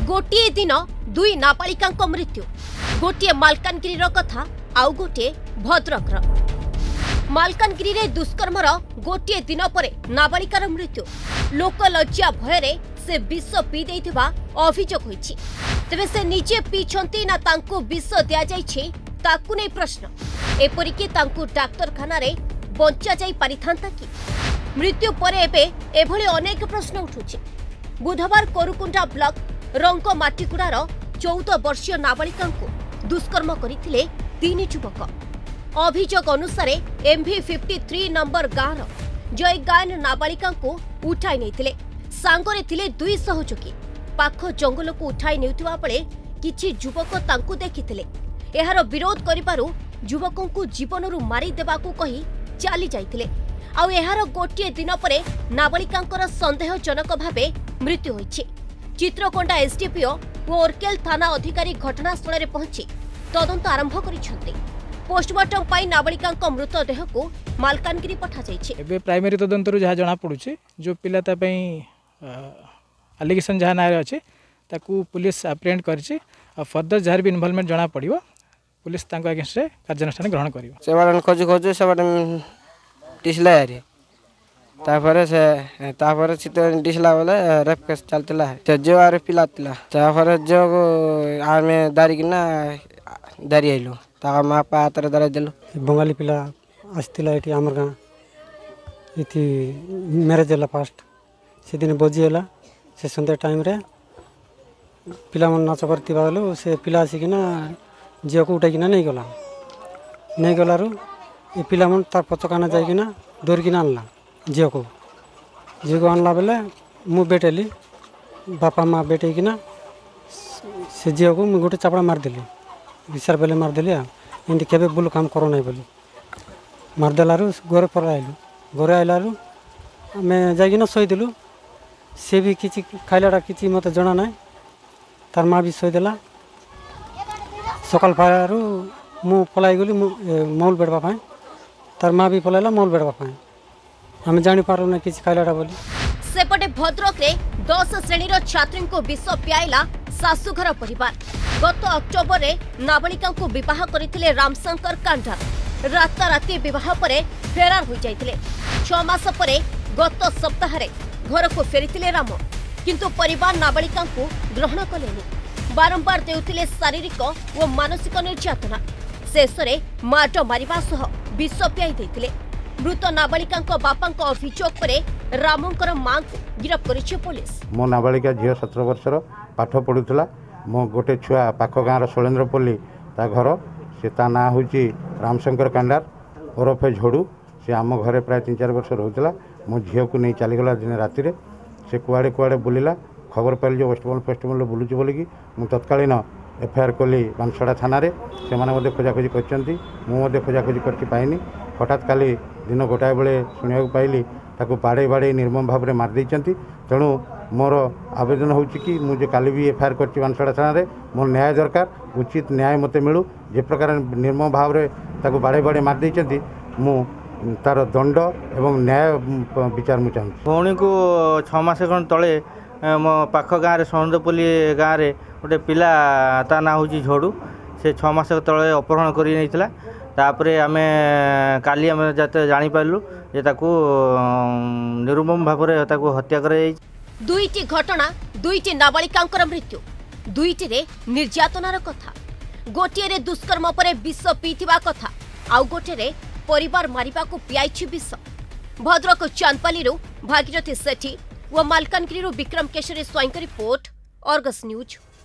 गोटे दिन दुई नाबालिका मृत्यु गोटे मालकानगिरी कथा आउ गोटे भद्रक मालकानगिरी दुष्कर्मर गोटे दिन पर नाबालिकार मृत्यु लोक लज्जा भय से विष पी देइथिबा अभियोग होइछि। तेबे से निजे पीछंती ना तांकु विष दिया जाइछि ताकु नै प्रश्न एपरिकी तांकु डाक्तरखाना रे बंचा जाई पारिथांता कि मृत्यु परे एबे एभली अनेक प्रश्न उठुछि। बुधवार कोरुकुंडा ब्लॉक रंगमाटीकुड़ार 14 वर्षीय नाबालिका दुष्कर्म करथिले 3 युवक। अभियोग अनुसार MV53 नंबर गाँव जय गायन नाबालिका उठाई नहीं सांगरे थिले 2 सहयोगी पाख जंगल को उठाई नेउथिबा बेले किछि युवक तांकु देखिथिले। एहार विरोध करिबारु युवकों को जीवनरू मारी देबाकू कही चली जाइथिले। आउ एहार गोटे दिन परे नाबालिकांकर संदेहजनक भावे मृत्यु होइछि। चित्रकोंडा एसडीपीओ और ओरकेल थाना अधिकारी घटनास्थल में पहुंची तदंत आरंभ करिसेंति। पोस्टमार्टम पाई नाबालिकांक मृतदेह को मालकानगिरी पठा जाइछि। एबे प्राइमरी तदंतरु जहा जना पडुछि जो पिला ता पई एलिगेशन जहा नारे अछि ताकू पुलिस अप्रेंड करछि और फर्दर जहार भी इन्वॉल्वमेंट जना पड़िबो पुलिस तांको अगेंस्ट रे कार्यानुष्ठान ग्रहण करिवो। सेवाडन खोजु सेवाडन टिसला यारी तापर चित डिसला बेले रेप केस चलतला है जो आरे पिलातला तापर जो आमे दारी किना दारी आइलो ता मा पातर दारी देलो। बंगाली पिला आस्तिला एटी हमर गां इति मैरिज होला फास्ट से दिन बोजी होला से संध्या टाइम रे पिला मन नाच करती बालो से पिला आसिकिना झील को उठाइकिना नहीं गलारू ये पिला मन तार पचकाना जाइकिना दौड़किना आनला झील को आनला बेले मु बेटेली बापा माँ बेटेकिना से झील को मुझे गोटे चापड़ा मारदेली विचार बेले मारदेली एमती केबे बुल काम करो ना बोली मारदेलू घर पर आइलु घर आइलू आम जाइकिना शोदेलु से भी किसी खाइलाटा किसी मत जना ना तार माँ भी शोदेला सकाल फारू मु पलाई गली मौल बेड़वा तार माँ भी पलाइला मौल बेड़वा आम जानी पारू ना किसी खाइलाटा बोली। सेपटे भद्रक रे 10 श्रेणी छात्री को विष पियाइला सासुघर परिवार। गत अक्टोबर रे नाबालिका को विवाह करथिले रामशंकर कांडार राताराती विवाह परे फेरार हो जाइथिले। 6 मास परे गत सप्ताह रे घर को फेरिथिले राम किंतु परिवार नाबालिका को ग्रहण कलेनि। बारंबार देउथिले शारीरिक और मानसिक निर्यातना शेष रे माट मारिबा सह विष पियाई देथिले। मृत नाबालिका बापा अभियोग परे रामंकर मां को गिरफ्त करिछि पुलिस। मो नाबालिका झील 17 वर्षर पाठ पढ़ुला मो गोटे छुआ पाख गाँव शैलेन्द्रपल्ली ता घर से ता ना हूँ रामशंकर कांडार ओरफे झोड़ू से आम घरे प्राय 3-4 वर्ष रोला। मो झील को नहीं चलीगला दिन राति से कुआड़े कुआड़े बुलिला खबर पाइल जो वेस्टबंगाल फेस्टिवल बुलूची बोलिकी मुझे तत्कालीन एफआईआर कली बांसड़ा थाना से खोजाखोजी कर खोजाखोजी करनी हठात काली दिन गोटाए बेले शुणा पाइली ताको बाड़े बाड़े निर्मम भाव में मारदे तेणु मोर आवेदन होची कि मुझे काली भी एफआईआर कर बांसड़ा थाना मोर न्याय दरकार उचित न्याय मते मिलू जे प्रकार निर्मम भाव में ताको बाड़े बाड़े मारदे मु तार दंड एवं न्याय विचार मु चाहूँ। भौणी को 6 मास तले मो पाख गाँव सौंदरपल्ली गाँव में गोटे पिला ता ना हूँ झोड़ू से 6 मास तले अपहरण कर तापरे आमे काली आमे जाते जानी पाइलु जे ताकू निर्मम भाव में ताकू हत्या करे। दुईटी घटना दुईटी नाबालिकांकर मृत्यु दुईटी रे निर्यातनार कथा गोटे रे दुष्कर्म परे विष पीथिबा कथा आउ गोटे रे परिवार मारिबा को पियाइछि विष। भद्रक चांदपाली भागीरथी सेठी और Malkangiri Vikram Keshari Swain report Argus news.